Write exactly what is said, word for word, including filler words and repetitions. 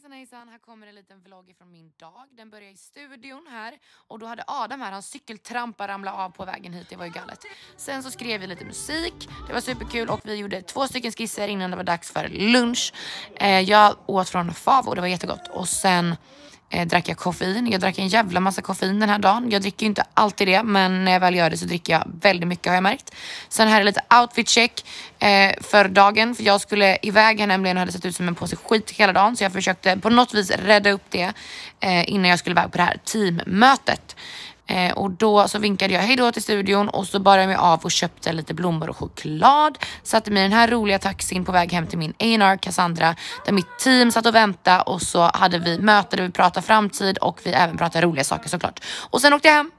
Hejsan hejsan, här kommer en liten vlogg från min dag. Den börjar i studion här. Och då hade Adam här, hans cykeltrampa ramlade av på vägen hit, det var ju galet. Sen så skrev vi lite musik, det var superkul. Och vi gjorde två stycken skisser innan det var dags för lunch. eh, Jag åt från Favo, det var jättegott. Och sen eh, drack jag koffein. Jag drack en jävla massa koffein den här dagen. Jag dricker ju inte alltid det, men när jag väl gör det så dricker jag väldigt mycket, har jag märkt. Sen här är lite outfit check eh, för dagen. För jag skulle iväg här nämligen och hade sett ut som en påse skit hela dagen. Så jag försökte på något vis rädda upp det eh, innan jag skulle iväg på det här teammötet. Eh, och då så vinkade jag hej då till studion och så bar jag mig av och köpte lite blommor och choklad. Satte mig i den här roliga taxin på väg hem till min A and R Cassandra, där mitt team satt och väntade. Och så hade vi möte där vi pratade framtid och vi även pratade roliga saker såklart. Och sen åkte jag hem.